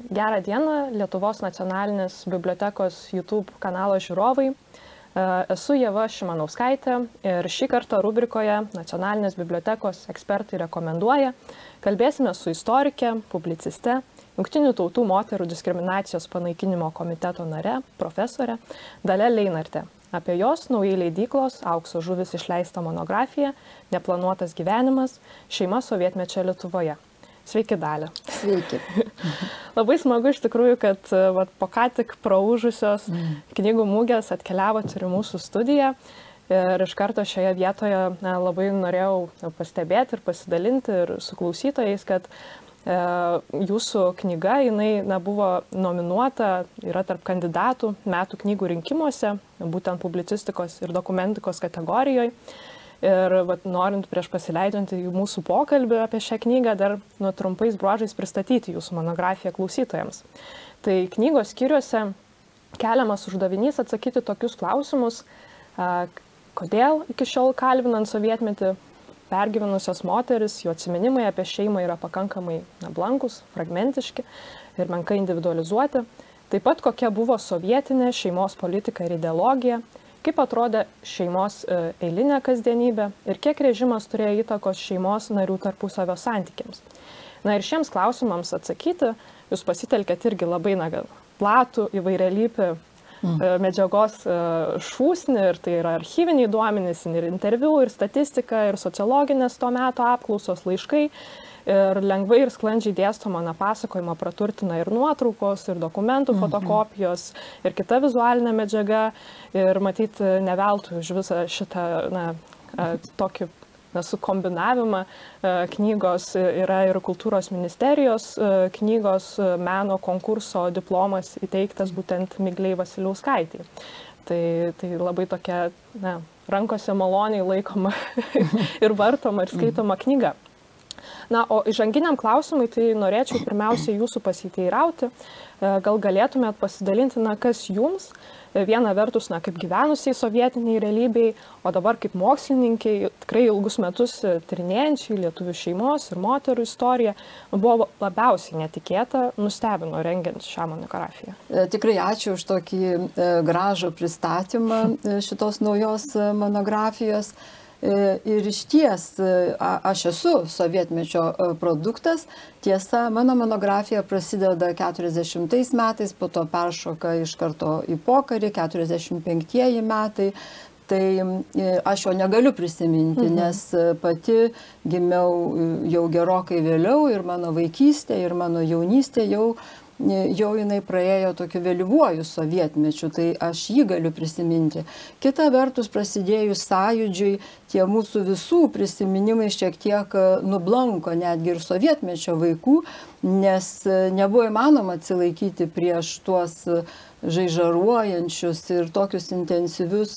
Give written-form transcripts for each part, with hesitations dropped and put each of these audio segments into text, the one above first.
Gerą dieną, Lietuvos nacionalinės bibliotekos YouTube kanalo žiūrovai. Esu Ieva Šimanauskaitė ir šį kartą rubrikoje Nacionalinės bibliotekos ekspertai rekomenduoja kalbėsime su istorike, publiciste, Jungtinių tautų moterų diskriminacijos panaikinimo komiteto nare, profesore Dalia Leinartė apie jos naujai leidyklos Aukso žuvis išleistą monografiją Neplanuotas gyvenimas - šeima sovietmečio Lietuvoje. Sveiki, Dalia. Sveiki. Labai smagu iš tikrųjų, kad po ką tik praūžusios knygų mūgės atkeliavot ir į mūsų studiją. Ir iš karto šioje vietoje labai norėjau pastebėti ir pasidalinti ir su klausytojais, kad jūsų knyga, jinai buvo nominuota, yra tarp kandidatų metų knygų rinkimuose, būtent publicistikos ir dokumentikos kategorijoje. Ir norint prieš pasileidžiant į mūsų pokalbį apie šią knygą, dar trumpais bruožais pristatyti jūsų monografiją klausytojams. Tai knygos skyriuose keliamas uždavinys atsakyti tokius klausimus, kodėl iki šiol kalbinant sovietmetį pergyvenusios moteris, jų atsiminimai apie šeimą yra pakankamai blankus, fragmentiški ir menkai individualizuoti. Taip pat kokia buvo sovietinė šeimos politika ir ideologija, kaip atrodė šeimos eilinė kasdienybė ir kiek režimas turėjo įtakos šeimos narių tarpusavio santykiams. Ir šiems klausimams atsakyti jūs pasitelkėt irgi labai platų įvairialypį medžiagos šūsnį, ir tai yra archyviniai duomenys, ir interviu, ir statistika, ir sociologinės to meto apklausos, laiškai. Ir lengvai ir sklandžiai dėstoma pasakojimą praturtina ir nuotraukos, ir dokumentų fotokopijos, ir kita vizualinė medžiaga. Ir matyt, neveltui už visą šitą tokį sukombinavimą knygos yra ir Kultūros ministerijos knygos meno konkurso diplomas įteiktas būtent Miglei Vasiliauskaitei. Tai labai tokia rankose maloniai laikoma ir vartoma ir skaitoma knyga. O įžanginiam klausimui tai norėčiau pirmiausia jūsų pasiteirauti. Gal galėtumėt pasidalinti, kas jums, viena vertus, kaip gyvenusiai sovietiniai realybei, o dabar kaip mokslininkai, tikrai ilgus metus tyrinėjančiai lietuvių šeimos ir moterų istoriją, buvo labiausiai netikėta, nustebino rengiant šią monografiją. Tikrai ačiū už tokį gražų pristatymą šitos naujos monografijos. Ir iš ties, aš esu sovietmečio produktas. Tiesa, mano monografija prasideda 40 metais, po to peršoka iš karto į pokarį, 45 metai. Tai aš jo negaliu prisiminti, nes pati gimiau jau gerokai vėliau ir mano vaikystė, ir mano jaunystė jau jinai praėjo tokiu vėlyvuoju sovietmečiu, tai aš jį galiu prisiminti. Kita vertus, prasidėjus sąjūdžiui, tie mūsų visų prisiminimai šiek tiek nublanko netgi ir sovietmečio vaikų, nes nebuvo įmanoma atsilaikyti prieš tuos žaižaruojančius ir tokius intensyvius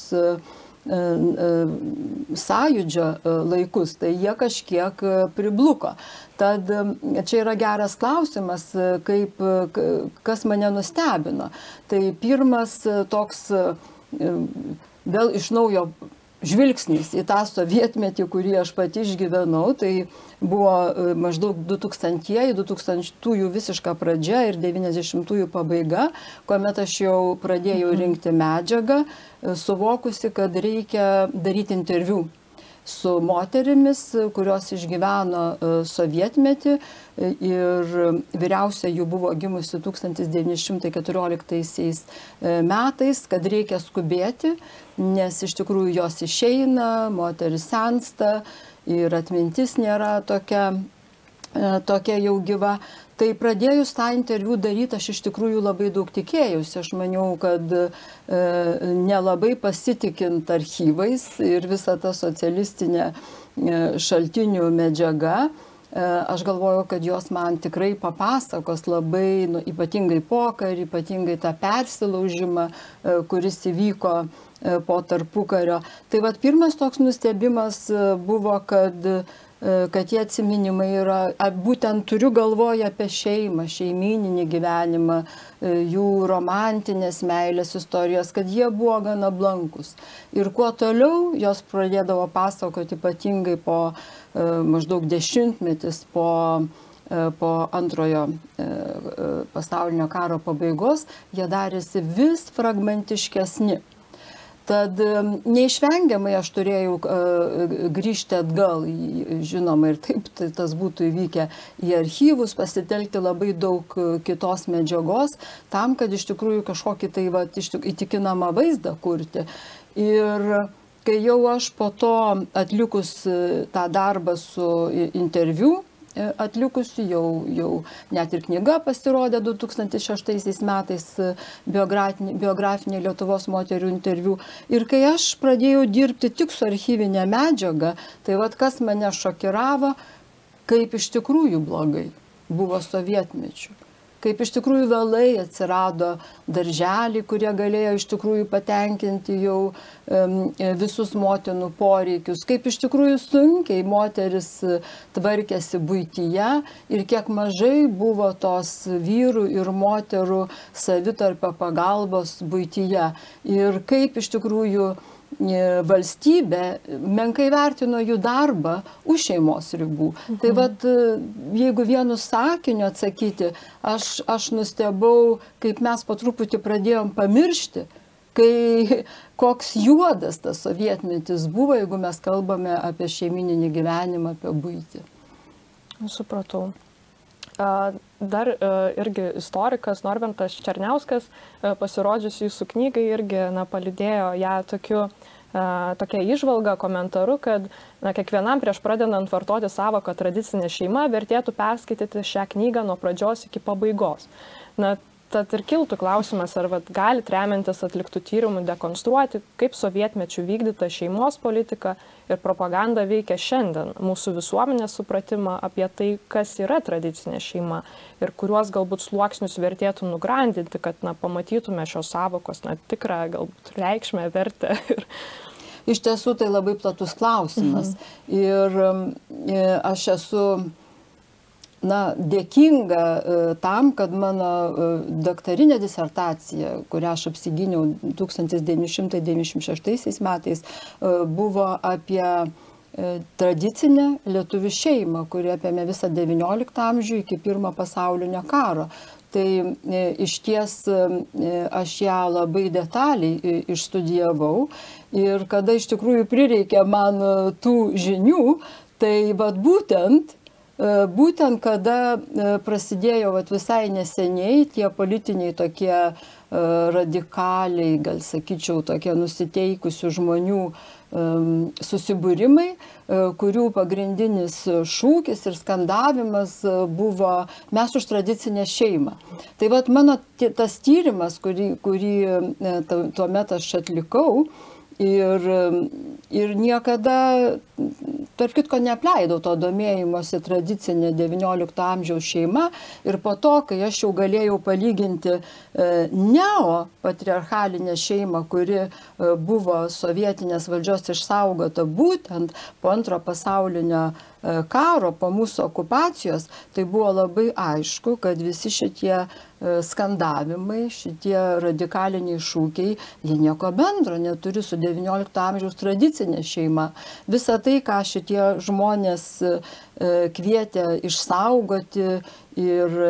sąjūdžio laikus, tai jie kažkiek pribluko. Tad čia yra geras klausimas, kas mane nustebino. Tai pirmas toks vėl iš naujo žvilgsnis į tą sovietmetį, kurį aš pati išgyvenau, tai buvo maždaug 2000-ųjų visiška pradžia ir 90-ųjų pabaiga, kuomet aš jau pradėjau rinkti medžiagą, suvokusi, kad reikia daryti interviu su moterimis, kurios išgyveno sovietmetį, ir vyriausia jų buvo gimusi 1914 metais, kad reikia skubėti, nes iš tikrųjų jos išeina, moteris sensta ir atmintis nėra tokia jau gyva. Tai pradėjus tą interviu daryti, aš iš tikrųjų labai daug tikėjausi. Aš maniau, kad nelabai pasitikint archyvais ir visą tą socialistinę šaltinių medžiagą, aš galvoju, kad jos man tikrai papasakos labai, ypatingai pokarį, ypatingai tą persilaužimą, kuris įvyko po tarpukario. Tai pirmas toks nustebimas buvo, kad tie atsiminimai yra, būtent turiu galvoje apie šeimą, šeimyninį gyvenimą, jų romantinės meilės istorijos, kad jie buvo gana blankus. Ir kuo toliau jos pradėdavo pasakoti, ypatingai po maždaug dešimtmetis po antrojo pasaulinio karo pabaigos jie darėsi vis fragmentiškesni. Tad neišvengiamai aš turėjau grįžti atgal, žinoma, ir taip tas būtų įvykę į archyvus, pasitelkti labai daug kitos medžiagos, tam, kad iš tikrųjų kažkokį tai įtikinamą vaizdą kurti. Ir kai jau aš po to atlikus tą darbą su interviu, atlikusi, jau net ir knyga pasirodė 2006 metais biografinė Lietuvos moterių interviu. Ir kai aš pradėjau dirbti tik su archyvinė medžiaga, tai kas mane šokiravo, kaip iš tikrųjų blogai buvo sovietmečiu. Kaip iš tikrųjų vėlai atsirado darželiai, kurie galėjo iš tikrųjų patenkinti jau visus motinų poreikius. Kaip iš tikrųjų sunkiai moteris tvarkėsi buityje ir kiek mažai buvo tos vyrų ir moterų savitarpio pagalbos buityje. Ir kaip iš tikrųjų valstybė menkai vertino jų darbą už šeimos ribų. Tai jeigu vienu sakiniu atsakyti, aš nustebau, kaip mes po truputį pradėjom pamiršti, kai koks juodas tas sovietmetis buvo, jeigu mes kalbame apie šeimininį gyvenimą, apie buitį. Supratau. Dar irgi istorikas Norbertas Černiauskas, pasirodžius jūsų knygai, irgi palydėjo ją tokia įžvalga, komentaru, kad kiekvienam prieš pradedant vartoti sąvoką tradicinė šeima vertėtų perskaityti šią knygą nuo pradžios iki pabaigos. Tad ir kiltų klausimas, ar galit remiantis atliktų tyrimų dekonstruoti, kaip sovietmečių vykdyta šeimos politika ir propaganda veikia šiandien mūsų visuomenės supratimą apie tai, kas yra tradicinė šeima ir kuriuos galbūt sluoksnius vertėtų nugrandinti, kad pamatytume šios sąvokos tikrą galbūt reikšmę, vertę. Iš tiesų tai labai platus klausimas. Ir aš esu dėkinga tam, kad mano daktarinė disertacija, kurią aš apsigyniau 1996 metais, buvo apie tradicinę lietuvių šeimą, kuri apėmė visą XIX amžių iki Pirmo pasaulinio karo. Tai iš ties aš ją labai detaliai išstudijavau ir kada iš tikrųjų prireikė man tų žinių, tai būtent kada prasidėjo visai neseniai tie politiniai tokie radikaliai, gal sakyčiau, tokie nusiteikusių žmonių susibūrimai, kurių pagrindinis šūkis ir skandavimas buvo mes už tradicinę šeimą. Tai mano tas tyrimas, kurį tuomet aš atlikau, ir niekada, tarp kitko, neapleidau to domėjimosi tradicinė XIX amžiaus šeima. Ir po to, kai aš jau galėjau palyginti neopatriarchalinę šeimą, kuri buvo sovietinės valdžios išsaugota būtent po Antro pasaulinio karo, po mūsų okupacijos, tai buvo labai aišku, kad visi šitie skandavimai, šitie radikaliniai šūkiai, jie nieko bendro neturi su XIX amžiaus tradicinė šeima. Visa tai, ką šitie žmonės kvietė išsaugoti ir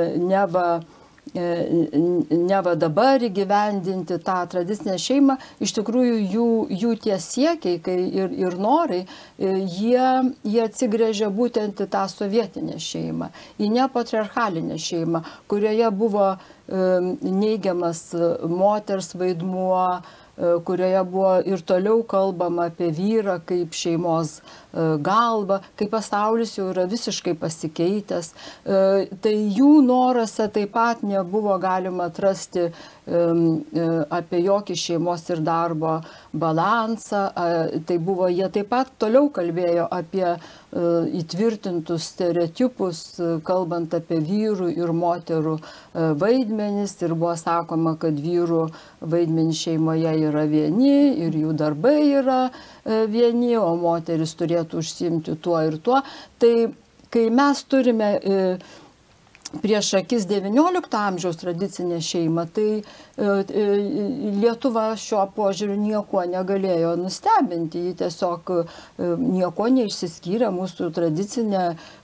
neva dabar įgyvendinti tą tradicinę šeimą, iš tikrųjų jų tie siekiai ir norai, jie atsigręžia būtent į tą sovietinę šeimą, į nepatriarchalinę šeimą, kurioje buvo neigiamas moters vaidmuo, kurioje buvo ir toliau kalbama apie vyrą kaip šeimos galvą, kai pasaulis jau yra visiškai pasikeitęs. Tai jų noruose taip pat nebuvo galima atrasti apie jokį šeimos ir darbo balansą. Tai buvo, jie taip pat toliau kalbėjo apie įtvirtintus stereotipus, kalbant apie vyrų ir moterų vaidmenis. Ir buvo sakoma, kad vyrų vaidmenys šeimoje yra vieni ir jų darbai yra vieni, o moteris turėtų užsiimti tuo ir tuo. Tai kai mes turime prieš akis XIX amžiaus tradicinę šeimą, tai Lietuva šiuo požiūriu nieko negalėjo nustebinti. Ji tiesiog nieko neišsiskyrė, mūsų tradicinė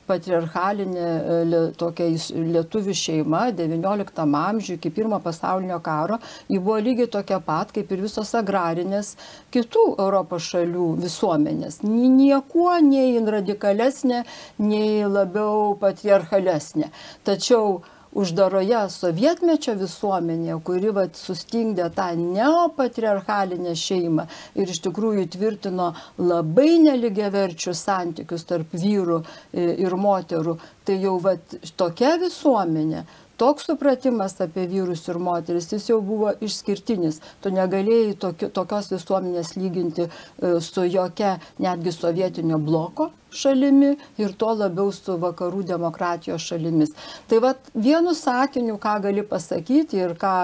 patriarchalinė tokia lietuvių šeima 19 amžiuje iki pirmo pasaulinio karo, ji buvo lygiai tokia pat kaip ir visos agrarinės kitų Europos šalių visuomenės. Niekuo nei radikalesnė, nei labiau patriarchalesnė. Tačiau uždaroje sovietmečio visuomenėje, kuri sustingdė tą neopatriarchalinę šeimą ir iš tikrųjų tvirtino labai nelygiaverčius santykius tarp vyrų ir moterų, tai jau tokia visuomenė, toks supratimas apie vyrus ir moteris, jis jau buvo išskirtinis. Tu negalėjai tokios visuomenės lyginti su jokia netgi sovietinio bloko šalimi ir tuo labiau su vakarų demokratijos šalimis. Tai vienu sakiniu, ką gali pasakyti ir ką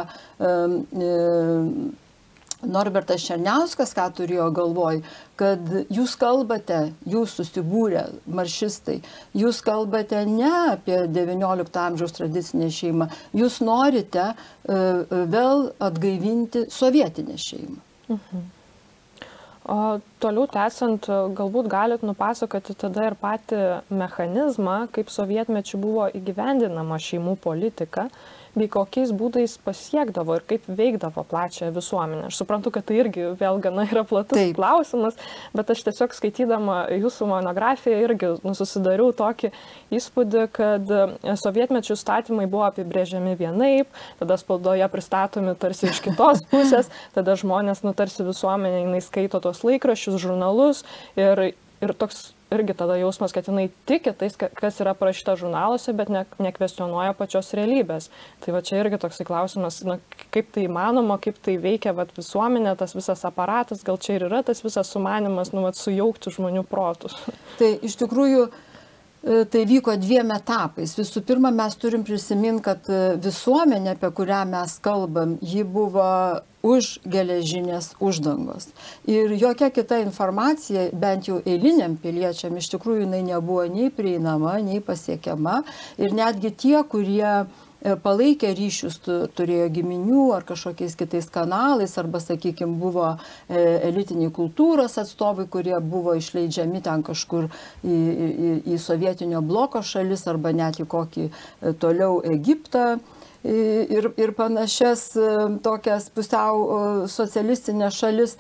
Norbertas Černiauskas, ką turėjo galvoj, kad jūs kalbate, jūs susibūrę maršistai, jūs kalbate ne apie XIX amžiaus tradicinę šeimą, jūs norite vėl atgaivinti sovietinę šeimą. O toliau tęsiant, galbūt galit nupasakoti tada ir patį mechanizmą, kaip sovietmečiu buvo įgyvendinama šeimų politika, bei kokiais būdais pasiekdavo ir kaip veikdavo plačią visuomenę. Aš suprantu, kad tai irgi vėl gana yra platus klausimas, bet aš tiesiog skaitydama jūsų monografiją irgi susidariau tokį įspūdį, kad sovietmečių įstatymai buvo apibrėžiami vienaip, tada spaudoje pristatomi tarsi iš kitos pusės, tada žmonės, tarsi visuomenė, jinai skaito tos laikraščius, žurnalus ir toks irgi tada jausmas, kad jinai tiki tais, kas yra parašyta žurnaluose, bet nekvestionuoja pačios realybės. Tai čia irgi toksai klausimas, kaip tai įmanoma, kaip tai veikia visuomenė, tas visas aparatas, gal čia ir yra tas visas sumanimas, sujaukti žmonių protus. Tai iš tikrųjų tai vyko dviem etapais. Visų pirma, mes turim prisiminti, kad visuomenė, apie kurią mes kalbam, ji buvo už geležinės uždangos. Ir jokia kita informacija, bent jau eiliniam piliečiam, iš tikrųjų jinai nebuvo nei prieinama, nei pasiekiama. Ir netgi tie, kurie palaikė ryšius, turėjo giminių ar kažkokiais kitais kanalais, arba, sakykime, buvo elitiniai kultūros atstovai, kurie buvo išleidžiami ten kažkur į sovietinio bloko šalis, arba net į kokį toliau Egiptą. Ir panašias tokias pusiau socialistinės šalis,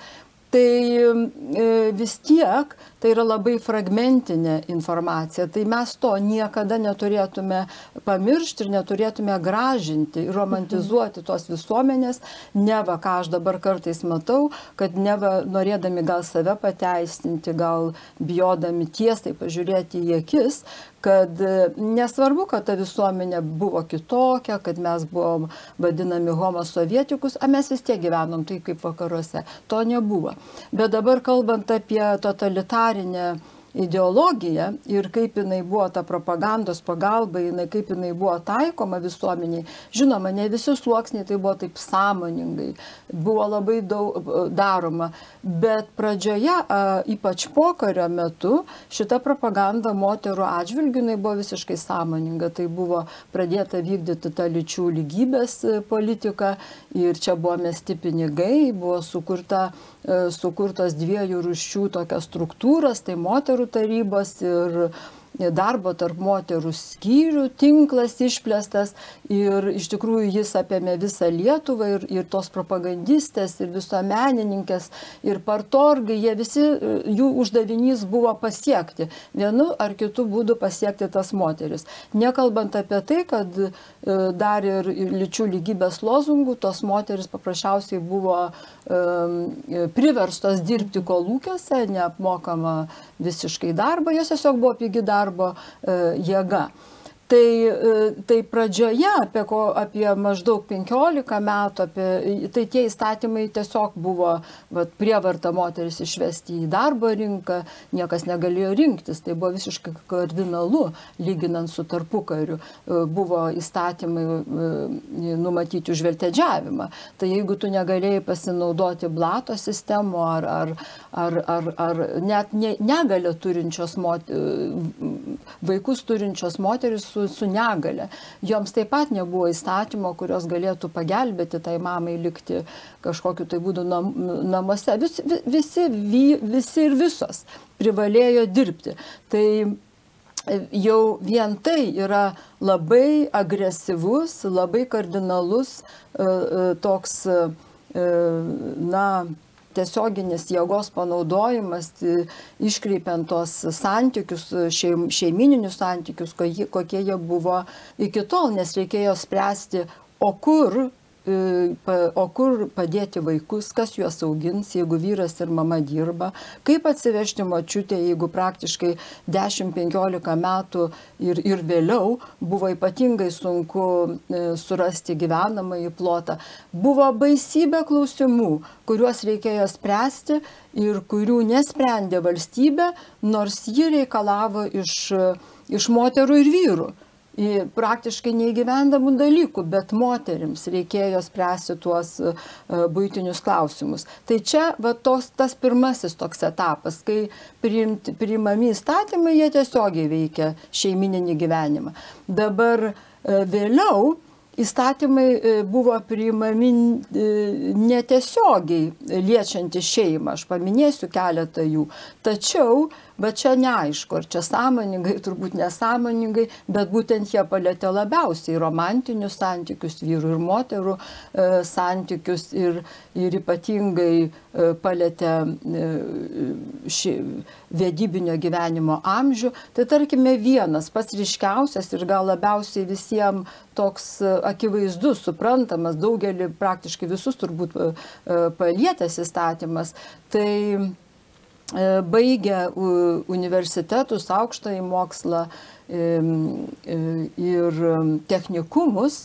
tai vis tiek tai yra labai fragmentinė informacija. Tai mes to niekada neturėtume pamiršti ir neturėtume gražinti ir romantizuoti tos visuomenės, neva, ką aš dabar kartais matau, kad neva norėdami gal save pateisinti, gal bijodami tiesai pažiūrėti į akis, kad nesvarbu, kad ta visuomenė buvo kitokia, kad mes buvom vadinami homo sovietikus, a mes vis tiek gyvenom taip kaip vakaruose. To nebuvo. Bet dabar kalbant apie totalitarinę ideologija ir kaip jinai buvo ta propagandos pagalba, kaip jinai buvo taikoma visuomeniai. Žinoma, ne visi sluoksniai tai buvo taip sąmoningai, buvo labai daug daroma, bet pradžioje, ypač pokario metu, šita propaganda moterų atžvilgių jinai buvo visiškai sąmoninga. Tai buvo pradėta vykdyti tą lyčių lygybės politiką ir čia buvo mesti pinigai, buvo sukurtos dviejų rūšių tokios struktūros, tai moterų tarybos ir darbo tarp moterų skyrių tinklas išplėstas ir iš tikrųjų jis apėmė visą Lietuvą ir tos propagandistės ir visuomenininkės ir partorgai, jie visi, jų uždavinys buvo pasiekti, vienu ar kitu būdu pasiekti tas moteris. Nekalbant apie tai, kad dar ir lyčių lygybės lozungų, tos moteris paprasčiausiai buvo priverstos dirbti kolūkiuose, neapmokama visiškai darbą, jos tiesiog buvo pigi darbo jėga. Tai pradžioje, apie maždaug 15 metų, tai tie įstatymai tiesiog buvo prievarta moteris išvesti į darbo rinką, niekas negalėjo rinktis, tai buvo visiškai kardinalu, lyginant su tarpukariu. Buvo įstatymai numatyti už veltėdžiavimą. Tai jeigu tu negalėjai pasinaudoti blato sistemų ar net negalę turinčios vaikus turinčios moteris su negale. Joms taip pat nebuvo įstatymo, kurios galėtų pagelbėti tai mamai likti kažkokiu tai būdu namuose. Visi ir visos privalėjo dirbti. Tai jau vien tai yra labai agresyvus, labai kardinalus toks, na, tiesioginis jėgos panaudojimas, iškreipiant tos santykius, šeimininius santykius, kokie jie buvo iki tol, nes reikėjo spręsti, o kur padėti vaikus, kas juos augins, jeigu vyras ir mama dirba, kaip atsivežti močiutę, jeigu praktiškai 10-15 metų ir vėliau buvo ypatingai sunku surasti gyvenamąjį plotą. Buvo baisybė klausimų, kuriuos reikėjo spręsti ir kurių nesprendė valstybė, nors ji reikalavo iš moterų ir vyrų. Praktiškai neįgyvendamų dalykų, bet moterims reikėjo spręsti tuos buitinius klausimus. Tai čia tas pirmasis toks etapas, kai priimami įstatymai, jie tiesiogiai veikia šeimininį gyvenimą. Dabar vėliau įstatymai buvo priimami netiesiogiai liečiantys šeimą, aš paminėsiu keletą jų, tačiau, bet čia neaišku, ar čia sąmoningai, turbūt nesąmoningai, bet būtent jie palietė labiausiai romantinius santykius, vyrų ir moterų santykius ir ypatingai palietė vedybinio gyvenimo amžių. Tai tarkime vienas pats ryškiausias ir gal labiausiai visiems toks akivaizdus, suprantamas, daugelį praktiškai visus turbūt palietęs įstatymas, tai baigę universitetus, aukštąjį mokslą ir technikumus,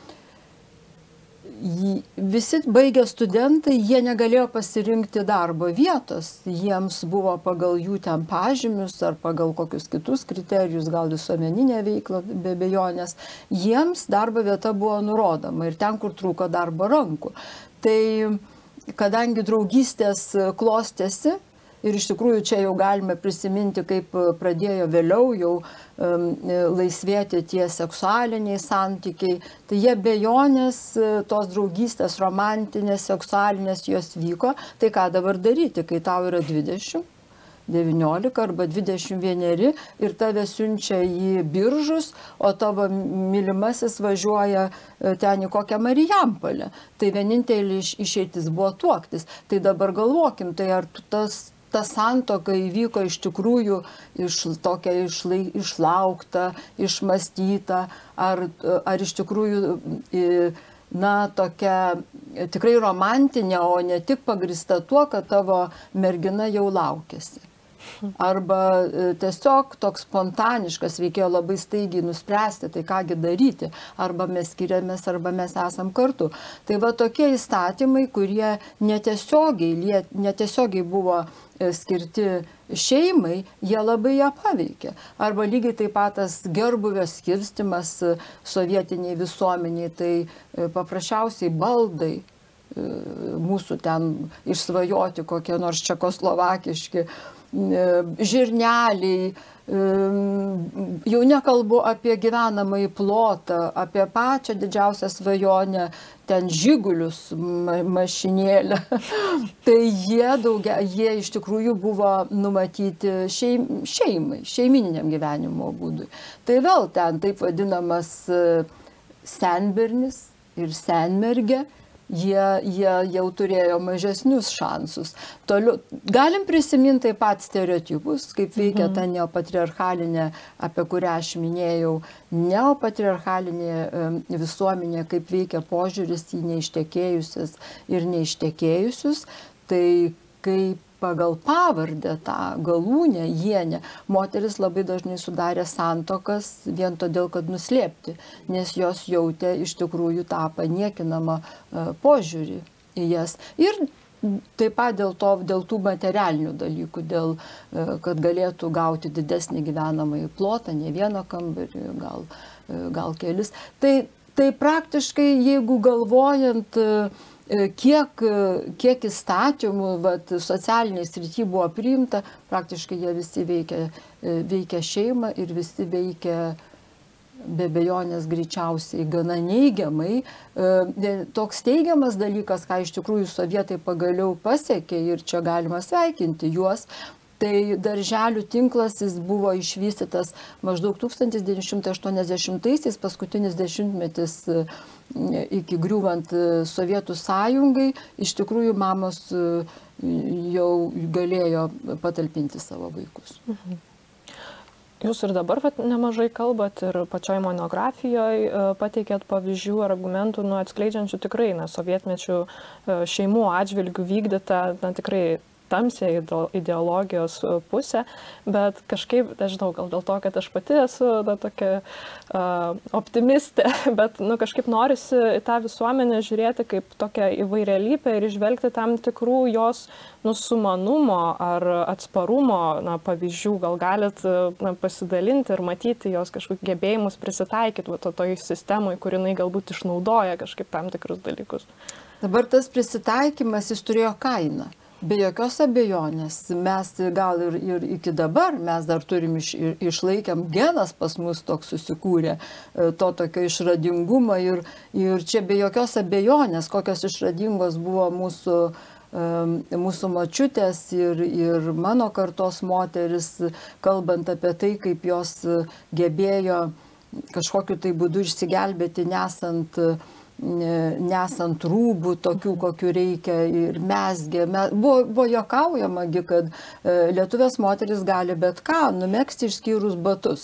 visi baigę studentai, jie negalėjo pasirinkti darbo vietos, jiems buvo pagal jų ten pažymius ar pagal kokius kitus kriterijus, gal visuomeninė veikla be abejonės, jiems darbo vieta buvo nurodoma ir ten, kur trūko darbo rankų. Tai kadangi draugystės klostėsi, ir iš tikrųjų čia jau galime prisiminti, kaip pradėjo vėliau jau laisvėti tie seksualiniai santykiai. Tai jie bejonės, tos draugystės romantinės, seksualinės jos vyko. Tai ką dabar daryti, kai tau yra 20, 19 arba 21 ir tave siunčia į Biržus, o tavo mylimasis važiuoja ten į kokią Marijampolę. Tai vienintelė išeitis buvo tuoktis. Tai dabar galvokim, tai ar ta santuoka įvyko iš tikrųjų tokia išlaukta, išmąstyta, ar iš tikrųjų tokia tikrai romantinė, o ne tik pagrįsta tuo, kad tavo mergina jau laukėsi. Arba tiesiog toks spontaniškas, reikėjo labai staigiai nuspręsti, tai kągi daryti, arba mes skiriamės, arba mes esam kartu. Tai va tokie įstatymai, kurie netiesiogiai buvo skirti šeimai, jie labai ją paveikė. Arba lygiai taip pat tas gerbūvio skirstimas sovietiniai visuomeniai, tai paprasčiausiai baldai, mūsų ten išsvajoti kokie nors čekoslovakiški, žirneliai, jau nekalbu apie gyvenamąjį plotą, apie pačią didžiausią svajonę, ten žigulius mašinėlę. Tai jie iš tikrųjų buvo numatyti šeimai, šeimininiam gyvenimo būdui. Tai vėl ten taip vadinamas senbernis ir senmergė. Jie jau turėjo mažesnius šansus. Toliau, galim prisiminti taip pat stereotipus, kaip veikia ta neopatriarchalinė, apie kurią aš minėjau, neopatriarchalinė visuomenė, kaip veikia požiūris į neištekėjusius ir neištekėjusius. Tai kaip pagal pavardę tą galūnę, jienę, moteris labai dažnai sudarė santuokas vien todėl, kad nuslėpti, nes jos jautė iš tikrųjų tą paniekinamą požiūrį į jas. Ir taip pat dėl tų materialinių dalykų, kad galėtų gauti didesnį gyvenamąjį plotą, ne vieną kambarį, gal kelis. Tai praktiškai, jeigu galvojant, kiek įstatymų socialiniai srity buvo priimta, praktiškai jie visi veikia šeimą ir visi veikia be abejonės greičiausiai gana neigiamai. Toks teigiamas dalykas, ką iš tikrųjų sovietai pagaliau pasiekė ir čia galima sveikinti juos, Tai darželių tinklas jis buvo išvystytas maždaug 1980-aisiais, paskutinis dešimtmetis iki griūvant Sovietų sąjungai, iš tikrųjų mamos jau galėjo patalpinti savo vaikus. Jūs ir dabar nemažai kalbat ir pačioj monografijoje pateikėt pavyzdžių ar argumentų, atskleidžiančių tikrai sovietmečių šeimų atžvilgių vykdytą, tikrai tamsią ideologijos pusę, bet kažkaip, nežinau, gal dėl to, kad aš pati esu tokia optimistė, bet kažkaip norisi į tą visuomenę žiūrėti kaip tokią įvairialypę ir išvelgti tam tikrų jos sumanumo ar atsparumo pavyzdžių. Gal galit pasidalinti ir matyti jos kažkokius gebėjimus prisitaikyti toj sistemai, kur jinai galbūt išnaudoja kažkaip tam tikrus dalykus. Dabar tas prisitaikymas jis turėjo kainą. Be jokios abejonės, mes gal ir iki dabar, mes dar turim išlaikėm genas pas mus toks susikūrė, to tokio išradingumo ir čia be jokios abejonės, kokios išradingos buvo mūsų močiutės ir mano kartos moteris, kalbant apie tai, kaip jos gebėjo kažkokiu tai būdu išsigelbėti nesant rūbų, tokių, kokių reikia ir mezgė. Buvo juokaujamagi, kad lietuvės moteris gali bet ką numegzti išskyrus batus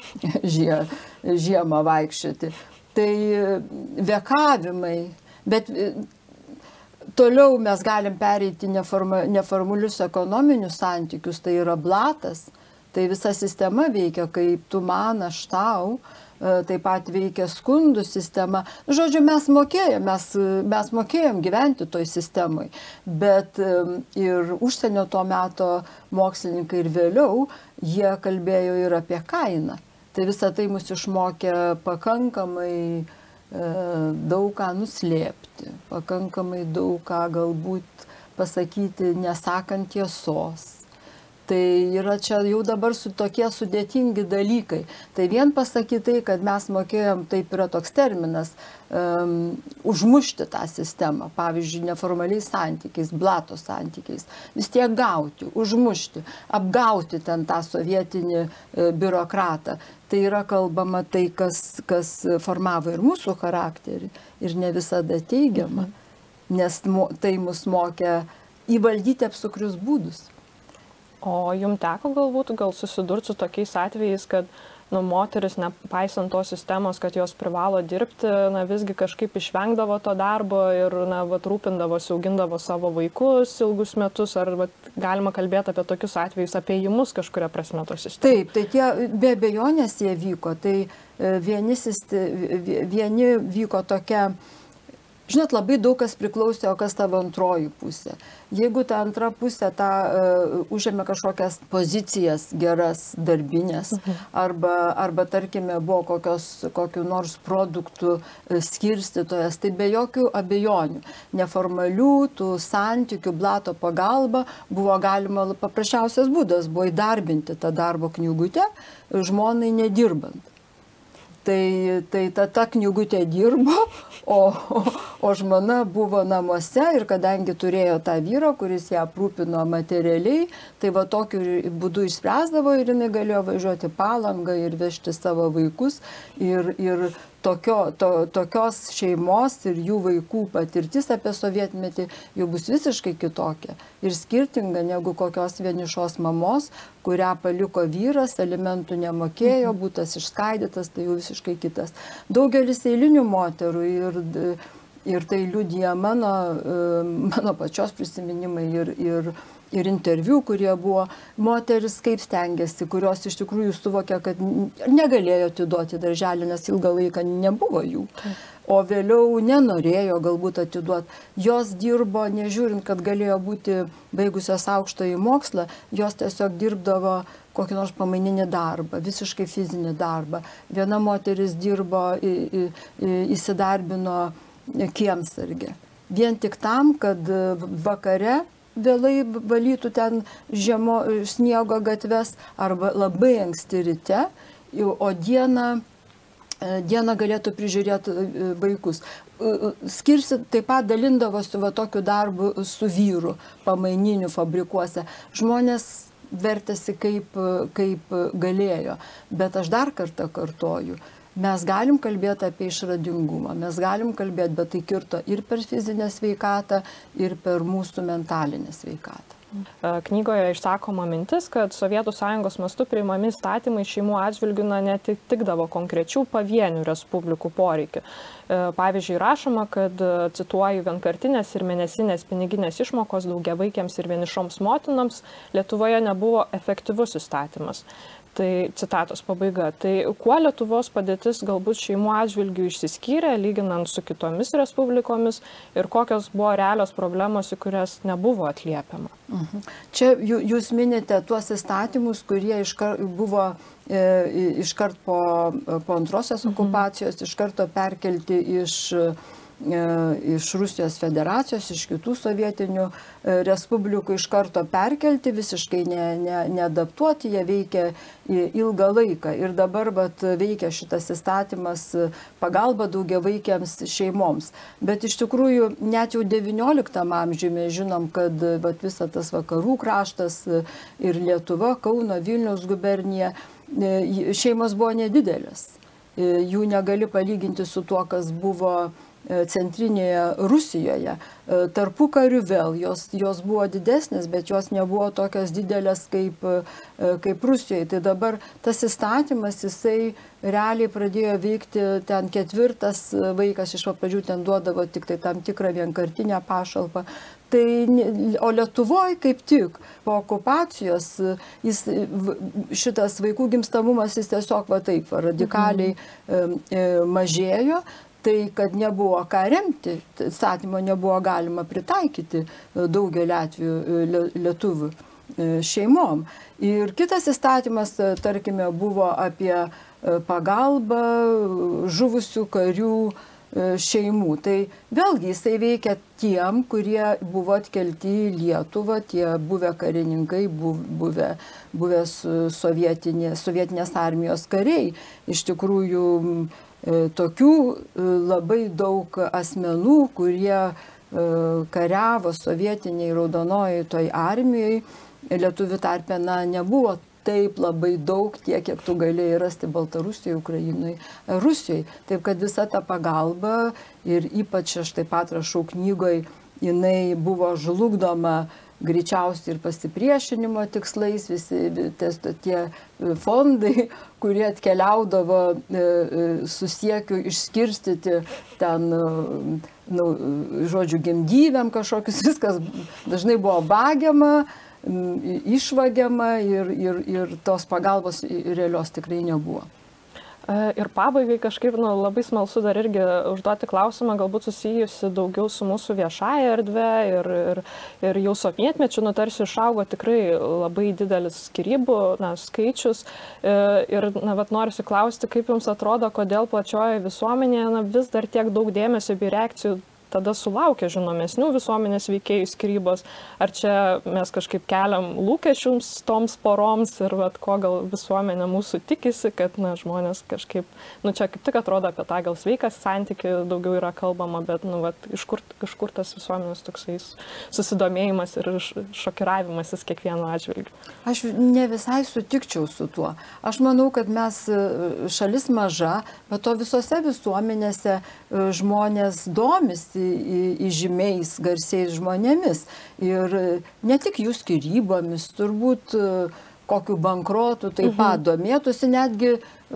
žiemą vaikščioti. Tai vekavimai, bet toliau mes galim pereiti neformalius ekonominius santykius, tai yra blatas, tai visa sistema veikia, kaip tu man, aš tau. Taip pat veikia skundų sistema. Žodžiu, mes mokėjom gyventi toj sistemai, bet ir užsienio to meto mokslininkai ir vėliau, jie kalbėjo ir apie kainą. Tai visą tai mus išmokė pakankamai daug ką nuslėpti, pakankamai daug ką galbūt pasakyti nesakant tiesos. Tai yra čia jau dabar tokie sudėtingi dalykai. Tai vien pasakyti tai, kad mes mokėjom, taip yra toks terminas, užmušti tą sistemą, pavyzdžiui, neformaliais santykiais, blato santykiais, vis tiek gauti, užmušti, apgauti ten tą sovietinį biurokratą. Tai yra kalbama tai, kas formavo ir mūsų charakterį ir ne visada teigiama, nes tai mus mokė įvaldyti apsukrius būdus. O jums teko gal susidurti su tokiais atvejais, kad moteris, nepaisant tos sistemos, kad jos privalo dirbti, visgi kažkaip išvengdavo to darbo ir rūpindavosi, augindavo savo vaikus ilgus metus, ar galima kalbėti apie tokius atvejus, apie įjimus kažkuria prasme tos sistemos? Taip, tai tie be abejonės jie vyko. Tai vieni vyko tokia, žinot, labai daug kas priklausė, o kas tavo antroji pusė. Jeigu ta antra pusė užėmė kažkokias pozicijas geras darbinės, arba tarkime, buvo kokių nors produktų skirstytojas, tai be jokių abejonių, neformalių tų santykių blato pagalba buvo galima, paprasčiausias būdas buvo įdarbinti tą darbo knygutę žmonai nedirbant. Tai ta knygutė dirbo, o žmona buvo namuose ir kadangi turėjo tą vyrą, kuris ją aprūpino materialiai, tai tokiu būdu išspręsdavo ir jinai galėjo važiuoti Palangą ir vežti savo vaikus ir tokios šeimos ir jų vaikų patirtis apie sovietmetį jau bus visiškai kitokia ir skirtinga negu kokios vienišos mamos, kurią paliko vyras, alimentų nemokėjo, būtas išskaidytas, tai jau visiškai kitas. Daugelis eilinių moterų ir tai liudija mano pačios prisiminimai ir interviu, kurie buvo, moteris kaip stengiasi, kurios iš tikrųjų suvokė, kad negalėjo atiduoti darželį, nes ilgą laiką nebuvo jų. O vėliau nenorėjo galbūt atiduoti. Jos dirbo, nežiūrint, kad galėjo būti baigusios aukštąjį mokslą, jos tiesiog dirbdavo kokį nors pamaininį darbą, visiškai fizinį darbą. Viena moteris dirbo, įsidarbino kiemsargė. Vien tik tam, kad vakare vėlai valytų ten sniego gatves arba labai anksti ryte, o dieną galėtų prižiūrėti vaikus. Skirsi taip pat dalindavosi tokiu darbu su vyru pamaininiu fabrikuose. Žmonės vertėsi kaip galėjo. Bet aš dar kartą kartoju, mes galim kalbėti apie išradingumą, mes galim kalbėti, bet tai kirto ir per fizinę sveikatą, ir per mūsų mentalinę sveikatą. Knygoje išsakoma mintis, kad Sovietų Sąjungos mastu priimami įstatymai šeimų atžvilgių netitikdavo konkrečių pavienių respublikų poreikių. Pavyzdžiui, rašoma, kad, cituoju, vienkartinės ir mėnesinės piniginės išmokos daugiavaikėms ir vienišoms motinoms Lietuvoje nebuvo efektyvus įstatymas. Tai citatos pabaiga. Tai kuo Lietuvos padėtis galbūt šeimų atžvilgių išsiskyrė, lyginant su kitomis respublikomis, ir kokios buvo realios problemos, į kurias nebuvo atliepiama? Čia jūs minite tuos įstatymus, kurie buvo iškart po antrosios okupacijos, iš karto perkelti iš Rusijos federacijos, iš kitų sovietinių respublikų iš karto perkelti, visiškai neadaptuoti, jie veikia ilgą laiką. Ir dabar veikia šitas įstatymas pagalba daugiavaikiams šeimoms. Bet iš tikrųjų net jau XIX amžiuje žinom, kad visas tas vakarų kraštas ir Lietuva, Kauno, Vilniaus gubernija, šeimos buvo nedidelės. Jų negali palyginti su tuo, kas buvo centrinėje Rusijoje. Tarpukariu vėl jos buvo didesnės, bet jos nebuvo tokios didelės kaip Rusijoje. Tai dabar tas įstatymas, jisai realiai pradėjo veikti ten 4. vaikas, iš pradžių ten duodavo tik tai tam tikrą vienkartinę pašalpą. O Lietuvoje kaip tik po okupacijos šitas vaikų gimstamumas jis tiesiog radikaliai mažėjo. Tai, kad nebuvo ką remti, įstatymo nebuvo galima pritaikyti daugelį atvejų lietuvių šeimom. Ir kitas įstatymas, tarkime, buvo apie pagalbą žuvusių karių šeimų. Tai vėlgi jisai veikia tiem, kurie buvo atkelti į Lietuvą, tie buvę karininkai, buvę sovietinės armijos kariai. Iš tikrųjų, tokių labai daug asmenų, kurie kariavo sovietiniai raudonojoj toj armijoj, lietuvių tarpe nebuvo taip labai daug, tiek, kiek tu galėjai rasti Baltarusijoje, Ukrainoje, Rusijoje. Taip, kad visa ta pagalba ir ypač aš taip pat rašau knygoje, jinai buvo žlugdoma greičiausiai ir pasipriešinimo tikslais, visi tie fondai, kurie atkeliaudavo su siekiu išskirstyti ten, žodžiu, gimdyviam kažkokius, viskas dažnai buvo vagiama, išvagiama ir tos pagalbos realios tikrai nebuvo. Ir pabaigai kažkaip labai smalsu dar irgi užduoti klausimą, galbūt susijusi daugiau su mūsų viešąja erdve ir jau sovietmečiu tarsi išaugo tikrai labai didelis skyrybų skaičius. Ir norisi klausti, kaip jums atrodo, kodėl plačioje visuomenėje vis dar tiek daug dėmesio bei reakcijų tada sulaukia žinomesnių visuomenės veikėjų skyrybos. Ar čia mes kažkaip keliam lūkesčius toms poroms ir ko gal visuomenė mūsų tikisi, kad žmonės kažkaip, čia kaip tik atrodo apie tą gal sveikas santykį daugiau yra kalbama, bet iš kur tas visuomenės toksai susidomėjimas ir šokiravimasis kiekvieno atžvilgiu. Aš ne visai sutikčiau su tuo. Aš manau, kad mes šalis maža, bet to visose visuomenėse žmonės domisi įžymiais, garsiais žmonėmis. Ir ne tik jų skyrybomis, turbūt kokiu bankrotu taip pat domėtųsi, netgi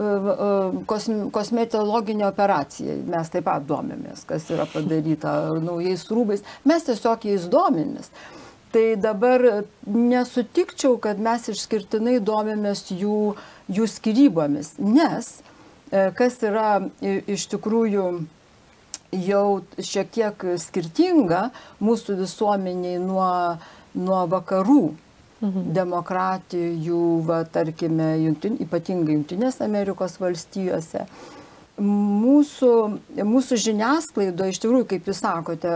kosmetologinė operacija. Mes taip pat domėmės, kas yra padaryta naujais rūbais. Mes tiesiog jais domėmės. Tai dabar nesutikčiau, kad mes išskirtinai domėmės jų skyrybomis, nes kas yra iš tikrųjų jau šiek tiek skirtinga mūsų visuomeniai nuo vakarų demokratijų, tarkime, ypatingai Jungtinės Amerikos valstijose. Mūsų žiniasklaidoje, iš tikrųjų, kaip jūs sakote,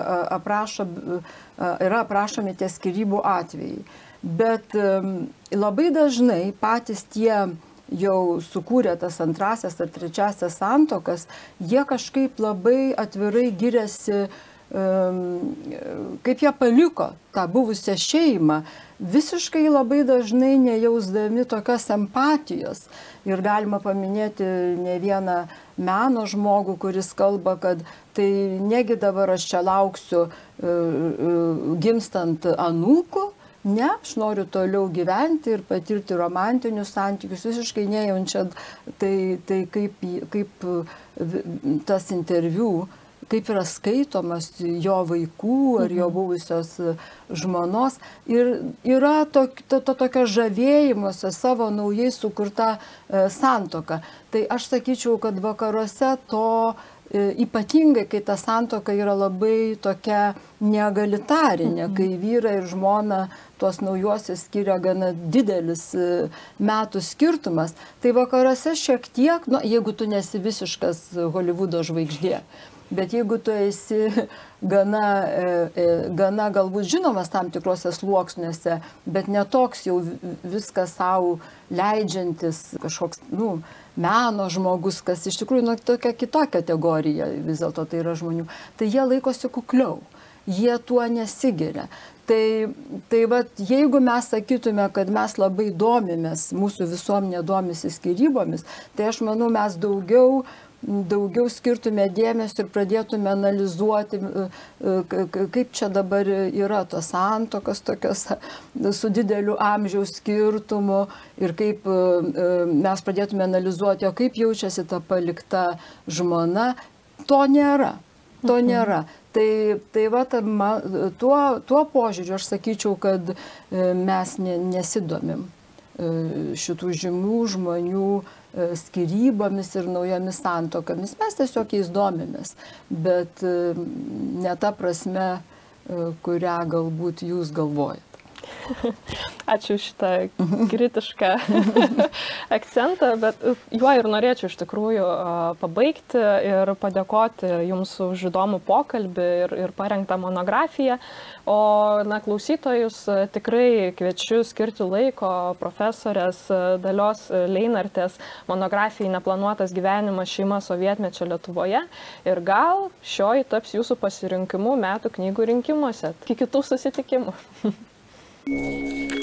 yra aprašomi tie skyrybų atvejai. Bet labai dažnai patys tie jau sukūrė tas antrasias ar trečiasias santuokas, jie kažkaip labai atvirai giriasi kaip jie paliko tą buvusią šeimą, visiškai labai dažnai nejausdami tokios empatijos. Ir galima paminėti ne vieną meno žmogų, kuris kalba, kad tai negi dabar aš čia lauksiu gimstant anūkų, ne, aš noriu toliau gyventi ir patirti romantinius santykius, visiškai nejaučiant tai kaip tas interviu, kaip yra skaitomas jo vaikų ar jo buvusios žmonos. Ir yra tokio žavėjimuose savo naujai sukurta santuoka. Tai aš sakyčiau, kad vakaruose to ypatingai, kai ta santuoka yra labai tokia neegalitarinė, kai vyrai ir žmona tuos naujuosius skiria gana didelis metų skirtumas, tai vakaruose šiek tiek, jeigu tu nesi visiškas Holivudo žvaigždė, bet jeigu tu esi gana galbūt žinomas tam tikrose sluoksniuose, bet netoks jau viską savo leidžiantis kažkoks, meno žmogus, kas iš tikrųjų tokia kita kategorija, vis dėlto tai yra žmonių, tai jie laikosi kukliau, jie tuo nesigiria. Tai vat, jeigu mes sakytume, kad mes labai domimės, mūsų visuomenė domisi skyrybomis, tai aš manau, mes daugiau skirtume dėmesio ir pradėtume analizuoti, kaip čia dabar yra tos santuokos tokios su dideliu amžiaus skirtumu ir kaip mes pradėtume analizuoti, o kaip jaučiasi ta palikta žmona. To nėra. Tai va, tuo požiūriu aš sakyčiau, kad mes nesidomim šitų žymių žmonių skyrybomis ir naujomis santuokomis. Mes tiesiog jais domimės, bet ne ta prasme, kurią galbūt jūs galvojate. Ačiū šitą kritišką akcentą, bet juo ir norėčiau iš tikrųjų pabaigti ir padėkoti Jums už įdomų pokalbį ir parengtą monografiją. O klausytojus tikrai kviečiu skirti laiko profesorės Dalios Leinartės monografijai Neplanuotas gyvenimas šeima sovietmečio Lietuvoje. Ir gal šioji taps Jūsų pasirinkimu metų knygų rinkimuose. Iki kitų susitikimų.